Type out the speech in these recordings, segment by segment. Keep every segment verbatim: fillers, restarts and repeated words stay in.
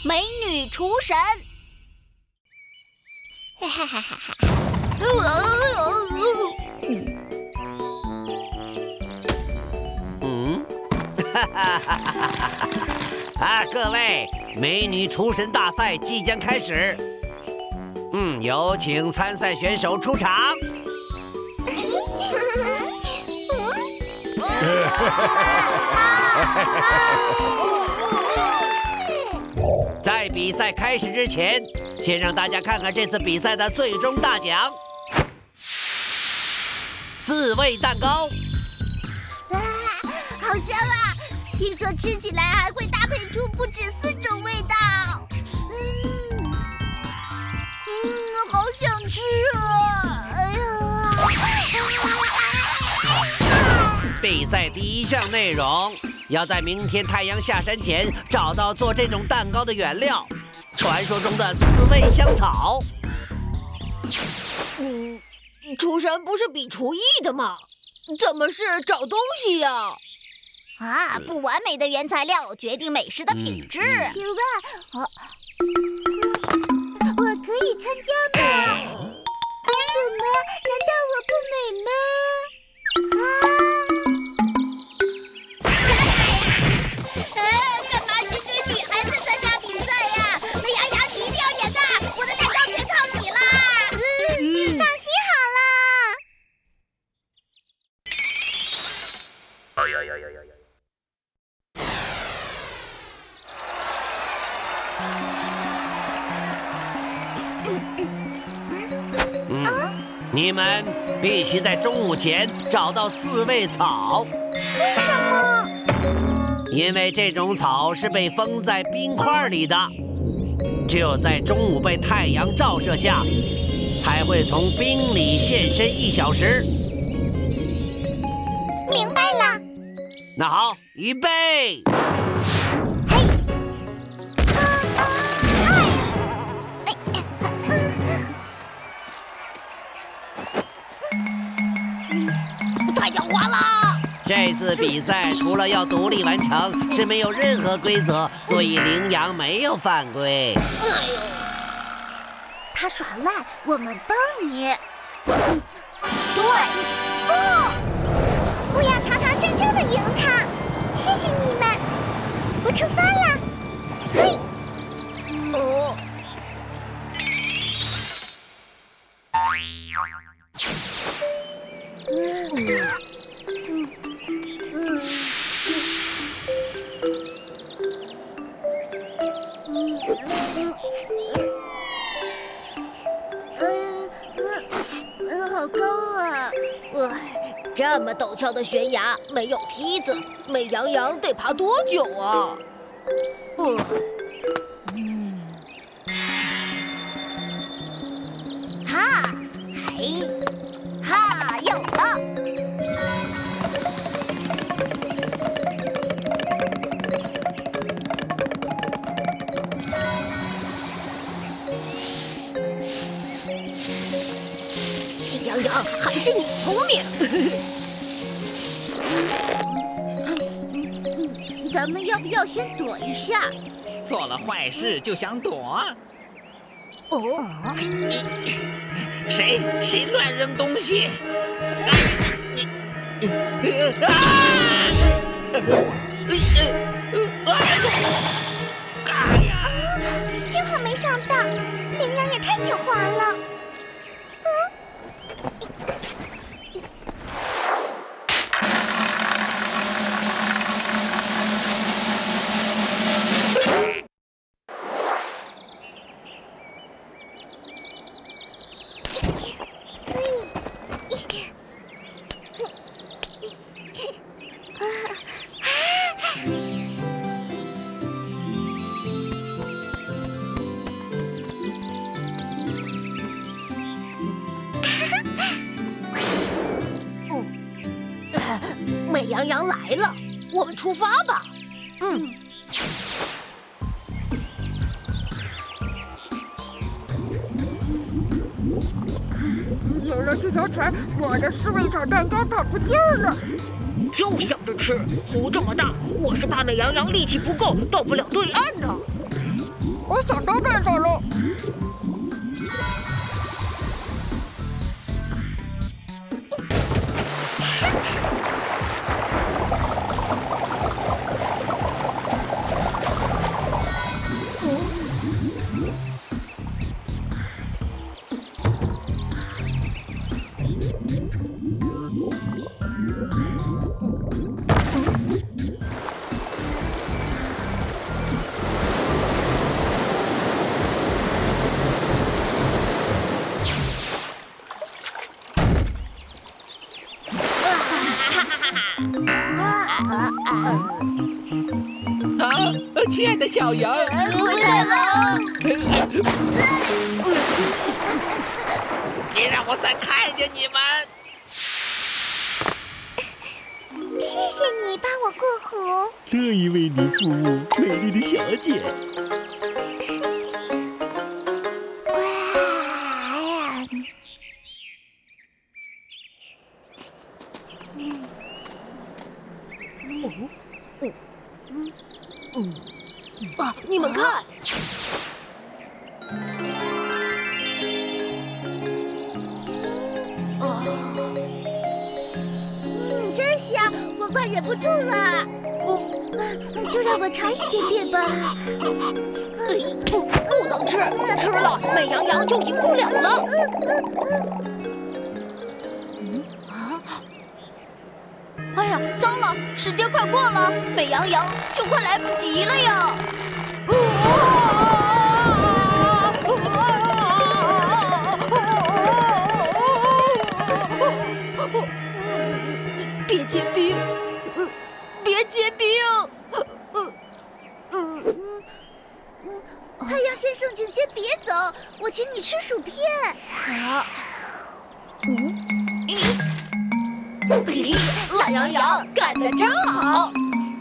美女厨神。哈哈哈哈哈！ 嗯，哈哈哈哈哈！啊，各位，美女厨神大赛即将开始。嗯，有请参赛选手出场。在比赛开始之前，先让大家看看这次比赛的最终大奖——四味蛋糕。 啊，好香啊！听说吃起来还会搭配出不止四种味道。嗯，嗯，好想吃啊！哎呀！ 比赛第一项内容。要在明天太阳下山前找到做这种蛋糕的原料，传说中的四味香草。 嗯，厨神不是比厨艺的吗？怎么是找东西呀？ 啊，不完美的原材料决定美食的品质。行吧，啊，我可以参加吗？怎么？难道我不美吗？啊！ 你们必须在中午前找到四味草。 为什么？ 因为这种草是被封在冰块里的，只有在中午被太阳照射下，才会从冰里现身一小时。 明白了。 那好，预备。 太狡猾了！ 这次比赛除了要独立完成，是没有任何规则，所以羚羊没有犯规。 哎呦， 他耍赖，我们帮你。 对， 不，不要堂堂正正的赢他。谢谢你们，我出发了。嘿， 哦。 嗯嗯嗯嗯，好高啊！ 哎，这么陡峭的悬崖没有梯子，美羊羊得爬多久啊？呃嗯，哈，嘿。哈，有了！ 喜羊羊，还是你聪明。 咱们要不要先躲一下？ 做了坏事就想躲？ 哦， 谁谁乱扔东西？ 啊！幸好没上当，羚羊也太狡猾了。 美羊羊来了，我们出发吧。嗯。 有了这条船，我的四味草蛋糕跑不掉了。 就想着吃，湖这么大，我是怕美羊羊力气不够，到不了对岸呢。 我想到办法了。 啊，亲爱的小羊， 不太冷。 别让我再看见你们！ 谢谢你帮我过湖。 乐意为你服务，美丽的小姐。 哇！ 啊，你们看！ 嗯，真香，我快忍不住了。嗯，就让我尝一点点吧。 不，不能吃，吃了美羊羊就赢不了了。嗯啊！哎呀，糟了，时间快过了，美羊羊就快来不及了呀！别结冰，别结冰！ 太阳先生，请先别走，我请你吃薯片。 啊，嗯，懒羊羊干得真好！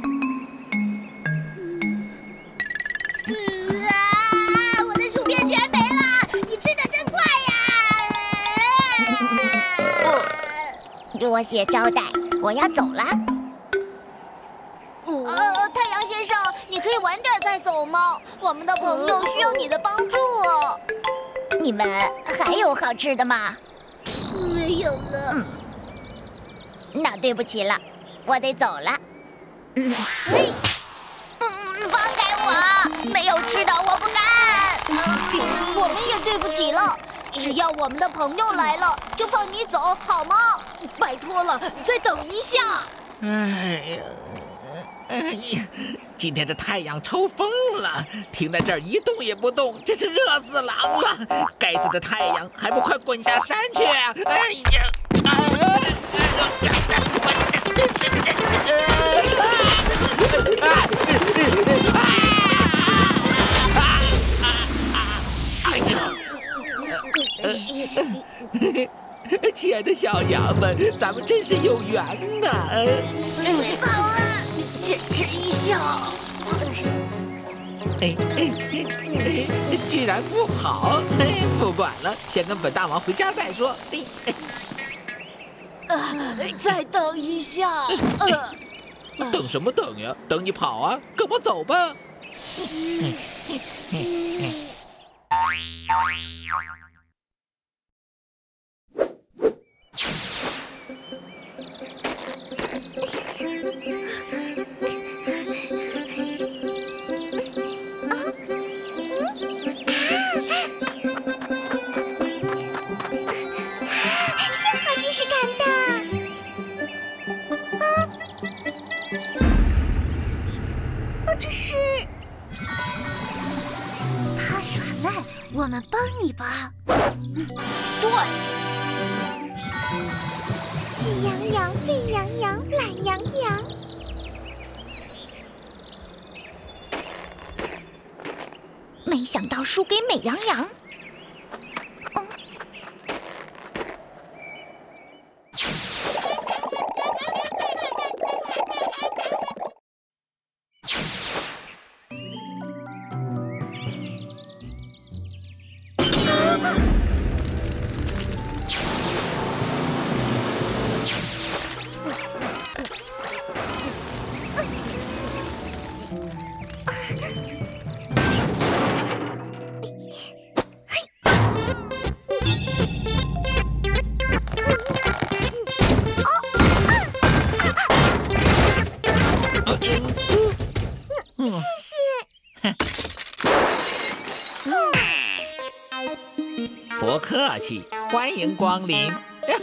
嗯啊，我的薯片全没了，你吃的真快呀！多谢招待，我要走了。 呃，太阳先生，你可以晚点再走吗？我们的朋友需要你的帮助。 你们还有好吃的吗？没有了。嗯，那对不起了，我得走了。嗯，嘿，嗯，放开我！没有吃的我不干。 嗯，我们也对不起了。只要我们的朋友来了，就放你走，好吗？拜托了，再等一下。 哎呀，哎呀，今天这太阳抽风了，停在这儿一动也不动，真是热死狼了！该死的太阳，还不快滚下山去！哎呀，哎呀！亲爱的小羊们，咱们真是有缘呐！ 别跑啊！ 坚持一下。 哎哎哎！居然不跑！哎，不管了，先跟本大王回家再说。哎哎， 呃，再等一下。呃， 等什么等呀？等你跑啊！跟我走吧。 我们帮你吧。 嗯，对。 喜羊羊、沸羊羊、懒羊羊。没想到输给美羊羊。嗯。 不客气，欢迎光临。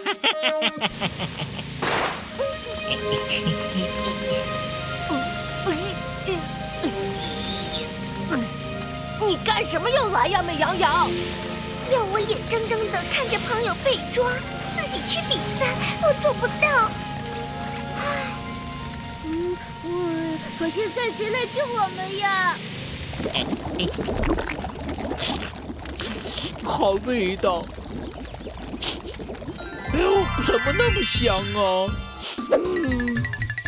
你干什么要来呀，美羊羊？ 要我眼睁睁地看着朋友被抓，自己去比赛，我做不到。 嗯，嗯，可现在谁来救我们呀？ 好味道！哎呦，怎么那么香啊？嗯。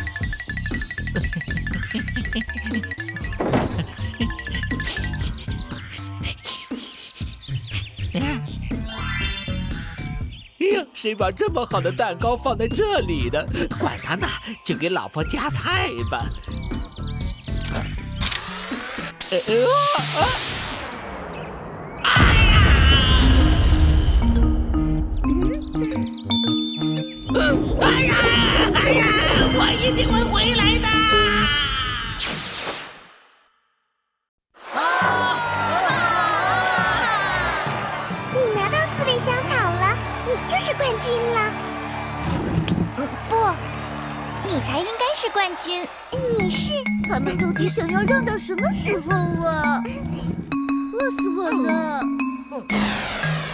哎呀，谁把这么好的蛋糕放在这里的？ 管他呢，就给老婆夹菜吧。 哎哎啊！ 哎呀！哎呀！哎呀！我一定会回来的。 你拿到四粒香草了，你就是冠军了。嗯，不，你才应该是冠军。你是？ 他们到底想要让到什么时候啊？饿死我了！